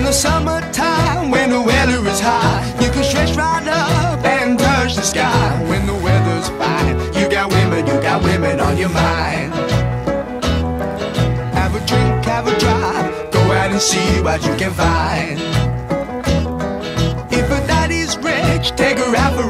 the summertime, when the weather is high, you can stretch right up and touch the sky. When the weather's fine, you got women on your mind. Have a drink, have a drive, go out and see what you can find. If a daddy's rich, take her out for